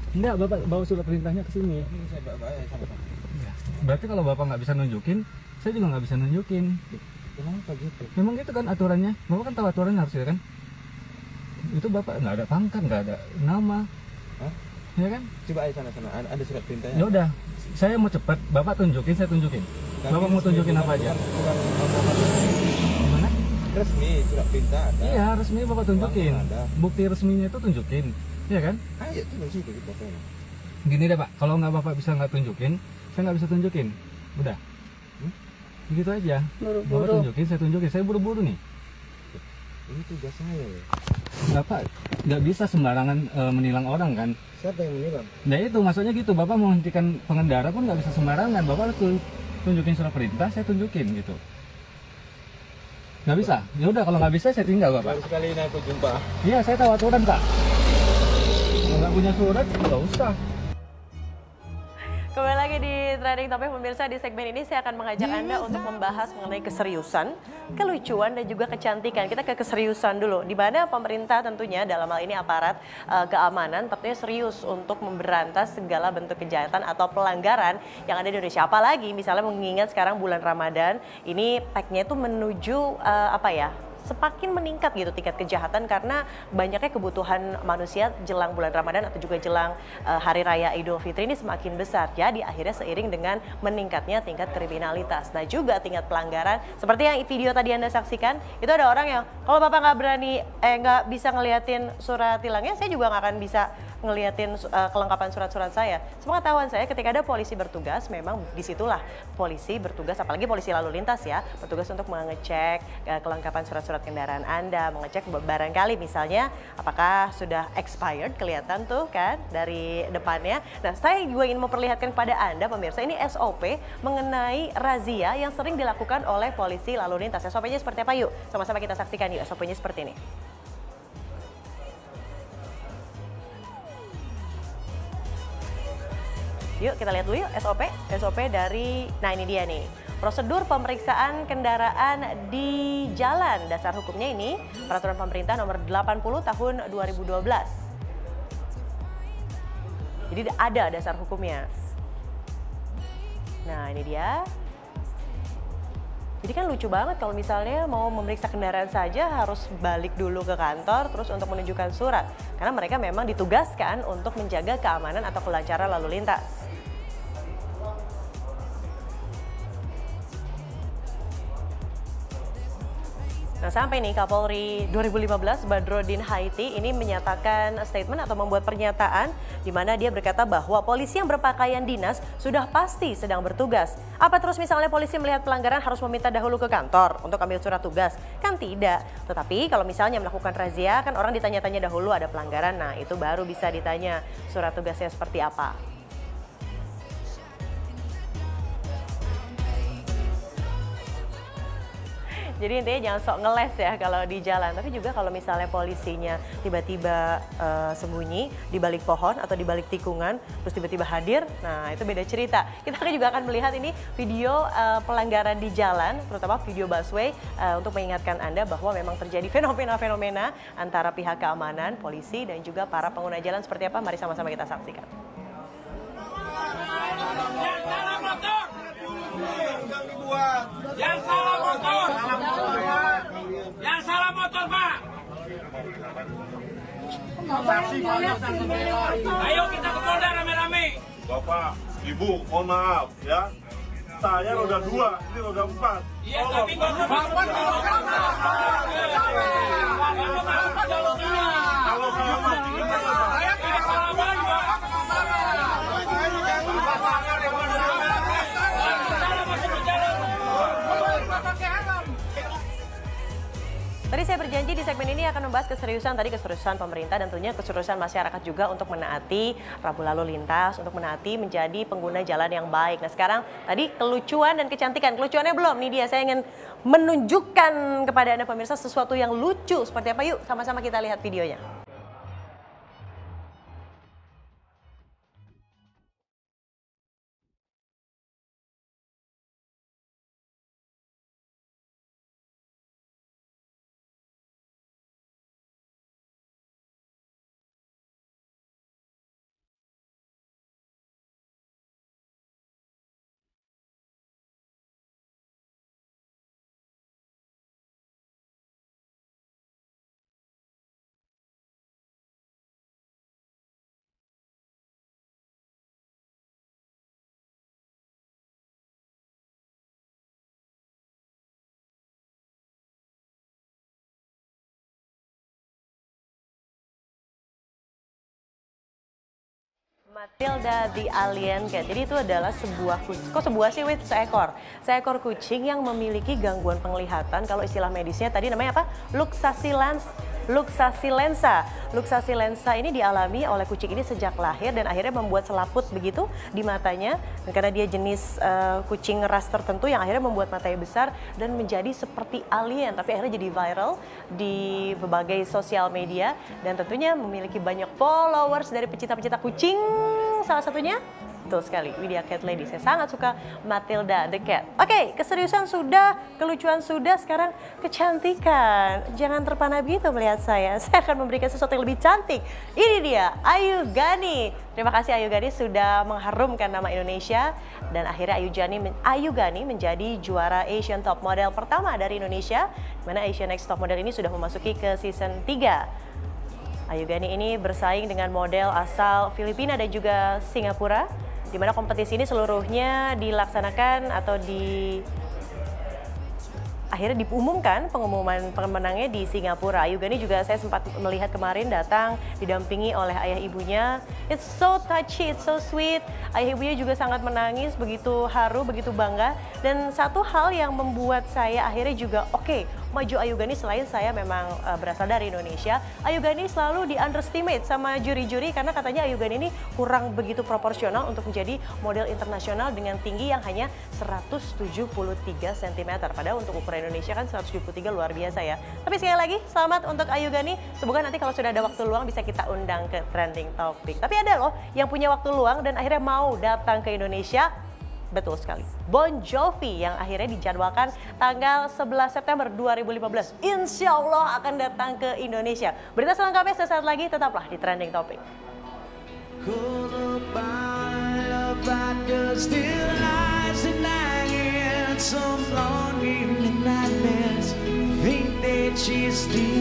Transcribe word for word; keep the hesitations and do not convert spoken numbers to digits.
Enggak, Bapak bawa surat perintahnya ke sini. Ini saya bawa ya sama Pak. Ya. Berarti kalau Bapak nggak bisa nunjukin, saya juga nggak bisa nunjukin. Kenapa gitu? Memang gitu kan aturannya. Bapak kan tahu aturannya harusnya kan? Itu Bapak nggak ada pangkat, nggak ada nama. Hah? Ya kan? Coba aja sana sana. Ada, ada surat perintahnya. Ya udah, saya mau cepet. Bapak tunjukin, saya tunjukin. Tapi Bapak mau resmi, tunjukin bukan- apa aja? Bukan, bukan apa-apa. Gimana? Resmi surat perintah ada. Iya, resmi Bapak tunjukin. Langsung ada. Bukti resminya itu tunjukin. Iya kan? Ayo tuh di situ kita sana. Gini deh Pak, kalau nggak Bapak bisa nggak tunjukin, saya nggak bisa tunjukin. Udah. Hmm? Begitu aja. Bapak Buru-buru. tunjukin, saya tunjukin. Saya buru-buru nih. Ini tugas saya ya. Bapak nggak bisa sembarangan e, menilang orang kan? Siapa yang menilang? Nah itu maksudnya gitu. Bapak menghentikan pengendara pun nggak bisa sembarangan. Bapak harus tun- tunjukin surat perintah, saya tunjukin gitu. Nggak bisa? Ya udah kalau nggak bisa saya tinggal Bapak. Baru sekali ini aku jumpa. Iya saya tahu aturan Pak. Kalau nggak punya surat nggak usah. Kembali lagi di Trending Topic pemirsa, di segmen ini saya akan mengajak Anda untuk membahas mengenai keseriusan, kelucuan dan juga kecantikan. Kita ke keseriusan dulu, di mana pemerintah tentunya dalam hal ini aparat uh, keamanan tentunya serius untuk memberantas segala bentuk kejahatan atau pelanggaran yang ada di Indonesia. Apalagi misalnya mengingat sekarang bulan Ramadan, ini packnya itu menuju uh, apa ya? semakin meningkat gitu tingkat kejahatan karena banyaknya kebutuhan manusia jelang bulan Ramadan atau juga jelang uh, Hari Raya Idul Fitri ini semakin besar. Jadi akhirnya seiring dengan meningkatnya tingkat kriminalitas. Nah juga tingkat pelanggaran seperti yang video tadi Anda saksikan, itu ada orang yang kalau Bapak nggak berani, eh nggak bisa ngeliatin surat tilangnya, saya juga nggak akan bisa ngeliatin uh, kelengkapan surat-surat saya. Sepengetahuan saya ketika ada polisi bertugas, memang disitulah polisi bertugas, apalagi polisi lalu lintas ya, bertugas untuk mengecek uh, kelengkapan surat-surat kendaraan Anda, mengecek barangkali misalnya apakah sudah expired, kelihatan tuh kan dari depannya. Nah saya juga ingin memperlihatkan kepada Anda pemirsa, ini S O P mengenai razia yang sering dilakukan oleh polisi lalu lintas. S O P-nya seperti apa yuk? Sama-sama kita saksikan yuk, S O P-nya seperti ini. Yuk kita lihat dulu yuk S O P, S O P dari, nah ini dia nih. Prosedur pemeriksaan kendaraan di jalan, dasar hukumnya ini Peraturan Pemerintah Nomor delapan puluh Tahun dua ribu dua belas. Jadi ada dasar hukumnya. Nah ini dia. Jadi kan lucu banget kalau misalnya mau memeriksa kendaraan saja harus balik dulu ke kantor terus untuk menunjukkan surat. Karena mereka memang ditugaskan untuk menjaga keamanan atau kelancaran lalu lintas. Nah sampai nih Kapolri dua ribu lima belas Badrodin Haiti ini menyatakan statement atau membuat pernyataan di mana dia berkata bahwa polisi yang berpakaian dinas sudah pasti sedang bertugas. Apa terus misalnya polisi melihat pelanggaran harus meminta dahulu ke kantor untuk ambil surat tugas? Kan tidak. Tetapi kalau misalnya melakukan razia kan orang ditanya-tanya dahulu ada pelanggaran, nah itu baru bisa ditanya surat tugasnya seperti apa. Jadi intinya jangan sok ngeles ya kalau di jalan. Tapi juga kalau misalnya polisinya tiba-tiba uh, sembunyi di balik pohon atau di balik tikungan, terus tiba-tiba hadir, nah itu beda cerita. Kita juga akan melihat ini video uh, pelanggaran di jalan, terutama video busway, uh, untuk mengingatkan Anda bahwa memang terjadi fenomena-fenomena antara pihak keamanan, polisi, dan juga para pengguna jalan seperti apa. Mari sama-sama kita saksikan. Yang salah motor, yang salah motor Pak. Ayo kita ke Polda rame-rame. Bapak, Ibu, mohon maaf ya. Saya roda dua, ini roda empat. Iya tapi nggak usah bapak Kalau saya mati gimana? saya tidak salah banyak. Tadi saya berjanji di segmen ini akan membahas keseriusan, tadi keseriusan pemerintah dan tentunya keseriusan masyarakat juga untuk menaati rambu lalu lintas, untuk menaati menjadi pengguna jalan yang baik. Nah sekarang tadi kelucuan dan kecantikan, kelucuannya belum, nih dia saya ingin menunjukkan kepada Anda pemirsa sesuatu yang lucu seperti apa, yuk sama-sama kita lihat videonya. Matilda the Alien Cat. Jadi itu adalah sebuah kucing, kok sebuah sih, wait, seekor. Seekor kucing yang memiliki gangguan penglihatan, kalau istilah medisnya tadi namanya apa? Luxasi lens, luxasi lensa. Luxasi lensa ini dialami oleh kucing ini sejak lahir dan akhirnya membuat selaput begitu di matanya. Dan karena dia jenis uh, kucing ras tertentu yang akhirnya membuat matanya besar dan menjadi seperti alien. Tapi akhirnya jadi viral di berbagai sosial media dan tentunya memiliki banyak followers dari pecinta-pecinta kucing. Salah satunya betul sekali, Widya Cat Lady. Saya sangat suka Matilda the Cat. Oke, keseriusan sudah, kelucuan sudah, sekarang kecantikan. Jangan terpana begitu melihat saya. Saya akan memberikan sesuatu yang lebih cantik. Ini dia, Ayu Gani. Terima kasih Ayu Gani sudah mengharumkan nama Indonesia. Dan akhirnya Ayu Gani, Ayu Gani menjadi juara Asian Top Model pertama dari Indonesia. Di mana Asian Next Top Model ini sudah memasuki ke season tiga. Ayu Gani ini bersaing dengan model asal Filipina dan juga Singapura, di mana kompetisi ini seluruhnya dilaksanakan atau di akhirnya diumumkan pengumuman pemenangnya di Singapura. Ayu Gani juga saya sempat melihat kemarin datang didampingi oleh ayah ibunya. It's so touchy, it's so sweet. Ayah ibunya juga sangat menangis, begitu haru, begitu bangga. Dan satu hal yang membuat saya akhirnya juga oke, okay, maju Ayu Gani selain saya memang uh, berasal dari Indonesia. Ayu Gani selalu di underestimate sama juri-juri karena katanya Ayu Gani ini kurang begitu proporsional untuk menjadi model internasional dengan tinggi yang hanya seratus tujuh puluh tiga sentimeter. Padahal untuk ukuran Indonesia kan seratus tujuh puluh tiga luar biasa ya. Tapi sekali lagi selamat untuk Ayu Gani. Semoga nanti kalau sudah ada waktu luang bisa kita undang ke Trending Topic. Tapi ada loh yang punya waktu luang dan akhirnya mau datang ke Indonesia. Betul sekali, Bon Jovi yang akhirnya dijadwalkan tanggal sebelas September dua ribu lima belas. Insya Allah akan datang ke Indonesia. Berita selengkapnya sesaat lagi, tetaplah di Trending Topic. She's still